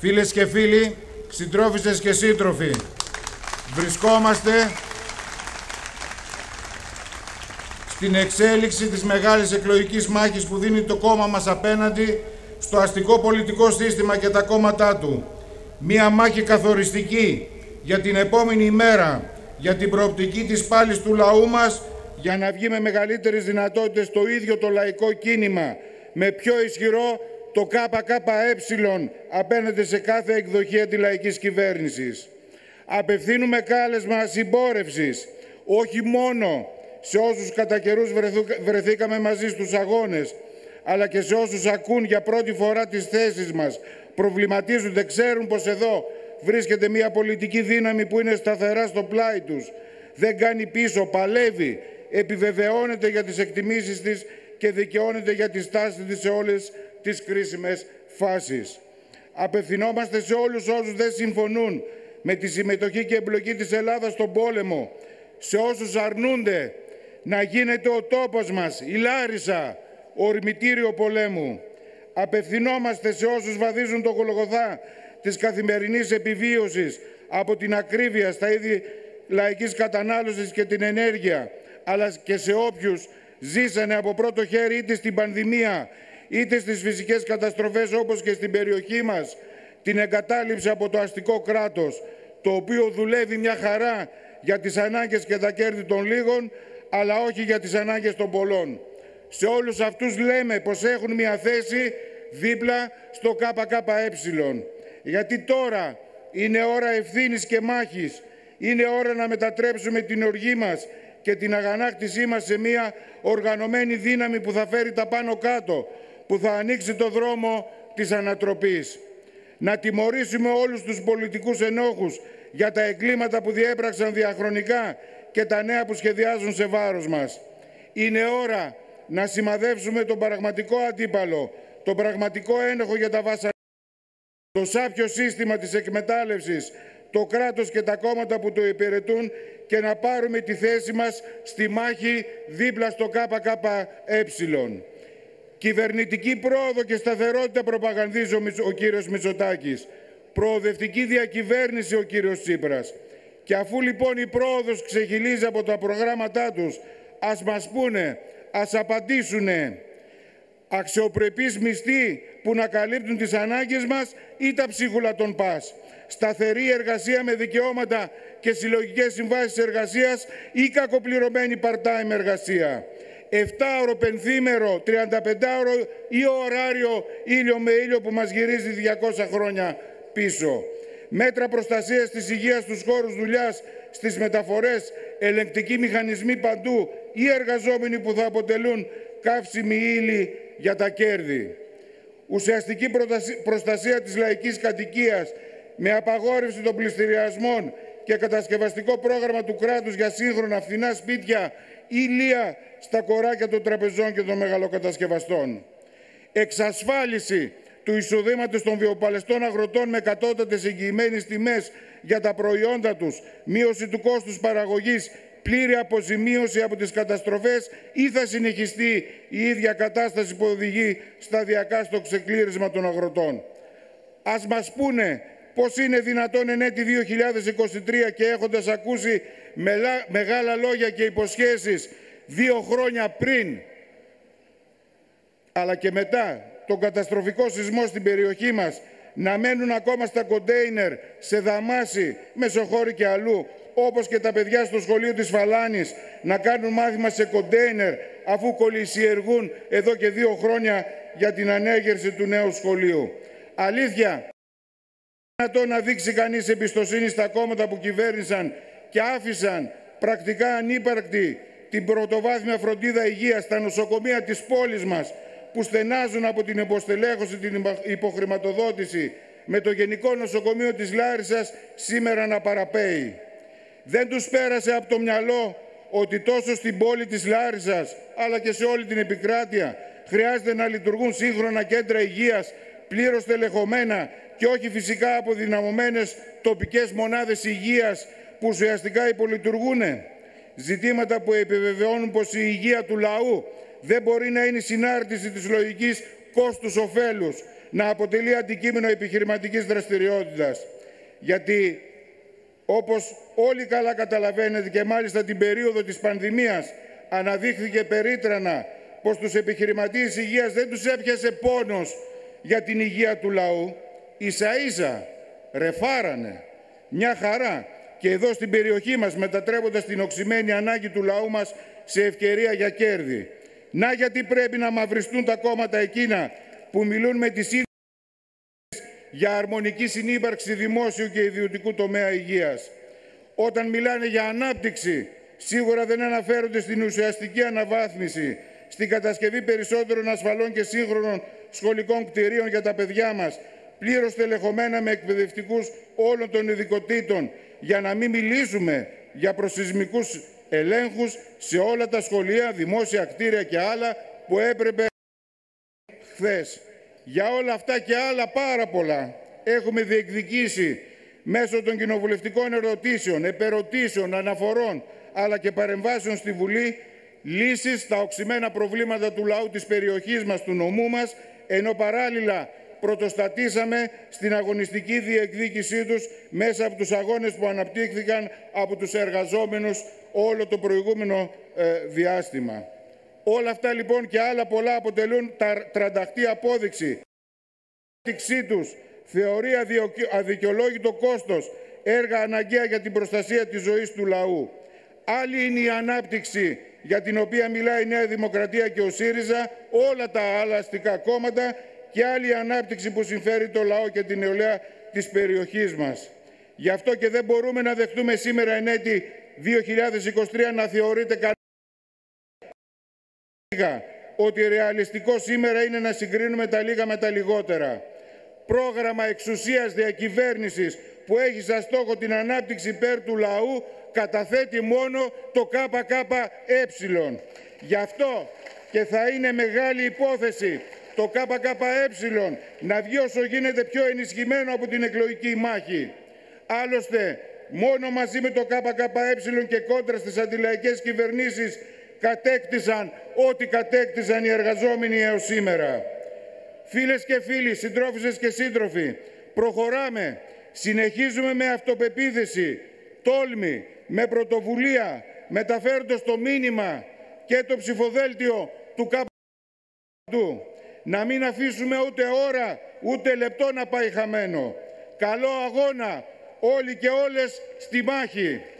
Φίλες και φίλοι, συντρόφισσες και σύντροφοι, βρισκόμαστε στην εξέλιξη της μεγάλης εκλογικής μάχης που δίνει το κόμμα μας απέναντι στο αστικό πολιτικό σύστημα και τα κόμματά του. Μία μάχη καθοριστική για την επόμενη ημέρα, για την προοπτική της πάλης του λαού μας, για να βγει με μεγαλύτερες δυνατότητες το ίδιο το λαϊκό κίνημα, με πιο ισχυρό το ΚΚΕ απέναντι σε κάθε εκδοχή αντιλαϊκής κυβέρνησης. Απευθύνουμε κάλεσμα συμπόρευσης, όχι μόνο σε όσους κατά καιρούς βρεθήκαμε μαζί στους αγώνες, αλλά και σε όσους ακούν για πρώτη φορά τις θέσεις μας, προβληματίζονται, ξέρουν πως εδώ βρίσκεται μια πολιτική δύναμη που είναι σταθερά στο πλάι τους, δεν κάνει πίσω, παλεύει, επιβεβαιώνεται για τις εκτιμήσεις της και δικαιώνεται για τη στάση της σε όλες τις κρίσιμες φάσεις. Απευθυνόμαστε σε όλους όσους δεν συμφωνούν με τη συμμετοχή και εμπλοκή της Ελλάδας στον πόλεμο, σε όσους αρνούνται να γίνεται ο τόπος μας, η Λάρισα, ορμητήριο πολέμου. Απευθυνόμαστε σε όσους βαδίζουν το Γολγοθά της καθημερινής επιβίωσης από την ακρίβεια στα είδη λαϊκής κατανάλωσης και την ενέργεια, αλλά και σε όποιους ζήσανε από πρώτο χέρι είτε στην πανδημία είτε στις φυσικές καταστροφές, όπως και στην περιοχή μας, την εγκατάλειψη από το αστικό κράτος, το οποίο δουλεύει μια χαρά για τις ανάγκες και τα κέρδη των λίγων, αλλά όχι για τις ανάγκες των πολλών. Σε όλους αυτούς λέμε πως έχουν μια θέση δίπλα στο ΚΚΕ. Γιατί τώρα είναι ώρα ευθύνης και μάχης. Είναι ώρα να μετατρέψουμε την οργή μας και την αγανάκτησή μας σε μια οργανωμένη δύναμη που θα φέρει τα πάνω κάτω, που θα ανοίξει το δρόμο της ανατροπής. Να τιμωρήσουμε όλους τους πολιτικούς ενόχους για τα εγκλήματα που διέπραξαν διαχρονικά και τα νέα που σχεδιάζουν σε βάρος μας. Είναι ώρα να σημαδεύσουμε τον πραγματικό αντίπαλο, τον πραγματικό ένοχο για τα βασανιστήρια, το σάπιο σύστημα της εκμετάλλευσης, το κράτος και τα κόμματα που το υπηρετούν και να πάρουμε τη θέση μας στη μάχη δίπλα στο ΚΚΕ. Κυβερνητική πρόοδο και σταθερότητα προπαγανδίζει ο κύριος Μητσοτάκης. Προοδευτική διακυβέρνηση ο κύριος Τσίπρας. Και αφού λοιπόν η πρόοδος ξεχυλίζει από τα προγράμματά τους, ας μας πούνε, ας απαντήσουνε. Αξιοπρεπείς μισθοί που να καλύπτουν τις ανάγκες μας ή τα ψίχουλα των ΠΑΣ. Σταθερή εργασία με δικαιώματα και συλλογικές συμβάσεις εργασίας ή κακοπληρωμένη part-time εργασία. 7ωρο πενθήμερο, 35ωρο ή ωράριο ήλιο με ήλιο που μας γυρίζει 200 χρόνια πίσω. Μέτρα προστασίας της υγείας στους χώρους δουλειάς, στις μεταφορές, ελεγκτικοί μηχανισμοί παντού ή εργαζόμενοι που θα αποτελούν καύσιμη ύλη για τα κέρδη. Ουσιαστική προστασία της λαϊκής κατοικίας με απαγόρευση των πληστηριασμών και κατασκευαστικό πρόγραμμα του κράτους για σύγχρονα φθηνά σπίτια ή λία στα κοράκια των τραπεζών και των μεγαλοκατασκευαστών. Εξασφάλιση του εισοδήματος των βιοπαλαιστών αγροτών με κατώτατες εγγυημένες τιμές για τα προϊόντα τους, μείωση του κόστους παραγωγής, πλήρη αποζημίωση από τις καταστροφές ή θα συνεχιστεί η ίδια κατάσταση που οδηγεί σταδιακά στο ξεκλήρισμα των αγροτών. Ας μας πούνε πώς είναι δυνατόν εν έτη 2023 και έχοντας ακούσει μεγάλα λόγια και υποσχέσεις 2 χρόνια πριν, αλλά και μετά τον καταστροφικό σεισμό στην περιοχή μας, να μένουν ακόμα στα κοντέινερ σε Δαμάση, Μεσοχώρη και αλλού, όπως και τα παιδιά στο σχολείο της Φαλάνης να κάνουν μάθημα σε κοντέινερ, αφού κολυσιεργούν εδώ και 2 χρόνια για την ανέγερση του νέου σχολείου. Αλήθεια, δυνατόν να δείξει κανείς εμπιστοσύνη στα κόμματα που κυβέρνησαν και άφησαν πρακτικά ανύπαρκτη την πρωτοβάθμια φροντίδα υγείας στα νοσοκομεία της πόλης μας, που στενάζουν από την υποστελέχωση, την υποχρηματοδότηση, με το Γενικό Νοσοκομείο της Λάρισσας σήμερα να παραπέει. Δεν τους πέρασε από το μυαλό ότι τόσο στην πόλη της Λάρισσας, αλλά και σε όλη την επικράτεια, χρειάζεται να λειτουργούν σύγχρονα κέντρα υγείας, πλήρως τελεχωμένα και όχι φυσικά αποδυναμωμένες τοπικές μονάδες υγείας που ουσιαστικά υπολειτουργούν. Ζητήματα που επιβεβαιώνουν πως η υγεία του λαού δεν μπορεί να είναι η συνάρτηση της λογικής κόστους-οφέλους, να αποτελεί αντικείμενο επιχειρηματικής δραστηριότητας. Γιατί, όπως όλοι καλά καταλαβαίνετε και μάλιστα την περίοδο της πανδημίας, αναδείχθηκε περίτρανα πως τους επιχειρηματίες υγείας δεν τους έπιασε πόνος για την υγεία του λαού. Ίσα-ίσα ρεφάρανε. Μια χαρά. Και εδώ στην περιοχή μας, μετατρέποντας την οξυμένη ανάγκη του λαού μας σε ευκαιρία για κέρδη. Να γιατί πρέπει να μαυριστούν τα κόμματα εκείνα που μιλούν με τις ίδιες για αρμονική συνύπαρξη δημόσιου και ιδιωτικού τομέα υγείας. Όταν μιλάνε για ανάπτυξη, σίγουρα δεν αναφέρονται στην ουσιαστική αναβάθμιση, στην κατασκευή περισσότερων ασφαλών και σύγχρονων σχολικών κτηρίων για τα παιδιά μας, πλήρως τελεχωμένα με εκπαιδευτικούς όλων των ειδικοτήτων, για να μην μιλήσουμε για προσεισμικούς ελέγχους σε όλα τα σχολεία, δημόσια κτίρια και άλλα που έπρεπε χθες. Για όλα αυτά και άλλα πάρα πολλά έχουμε διεκδικήσει μέσω των κοινοβουλευτικών ερωτήσεων, επερωτήσεων, αναφορών αλλά και παρεμβάσεων στη Βουλή λύσεις στα οξυμένα προβλήματα του λαού της περιοχής μας, του νομού μας, ενώ παράλληλα πρωτοστατήσαμε στην αγωνιστική διεκδίκησή τους μέσα από τους αγώνες που αναπτύχθηκαν από τους εργαζόμενους όλο το προηγούμενο διάστημα. Όλα αυτά λοιπόν και άλλα πολλά αποτελούν τρανταχτή απόδειξη. Η τους θεωρεί αδικαιολόγητο κόστος, έργα αναγκαία για την προστασία της ζωής του λαού. Άλλη είναι η ανάπτυξη για την οποία μιλάει η Νέα Δημοκρατία και ο ΣΥΡΙΖΑ, όλα τα άλλα αστικά κόμματα, και άλλη ανάπτυξη που συμφέρει το λαό και την νεολαία της περιοχής μας. Γι' αυτό και δεν μπορούμε να δεχτούμε σήμερα εν έτη 2023 να θεωρείται ότι ρεαλιστικό σήμερα είναι να συγκρίνουμε τα λίγα με τα λιγότερα. Πρόγραμμα εξουσίας διακυβέρνησης που έχει σαν στόχο την ανάπτυξη υπέρ του λαού καταθέτει μόνο το ΚΚΕ. Γι' αυτό και θα είναι μεγάλη υπόθεση το ΚΚΕ να βγει όσο γίνεται πιο ενισχυμένο από την εκλογική μάχη. Άλλωστε, μόνο μαζί με το ΚΚΕ και κόντρα στις αντιλαϊκές κυβερνήσεις κατέκτησαν ό,τι κατέκτησαν οι εργαζόμενοι έως σήμερα. Φίλες και φίλοι, συντρόφισσες και σύντροφοι, προχωράμε, συνεχίζουμε με αυτοπεποίθηση, τόλμη, με πρωτοβουλία, μεταφέροντας το μήνυμα και το ψηφοδέλτιο του ΚΚΕ. Να μην αφήσουμε ούτε ώρα, ούτε λεπτό να πάει χαμένο. Καλό αγώνα όλοι και όλες στη μάχη.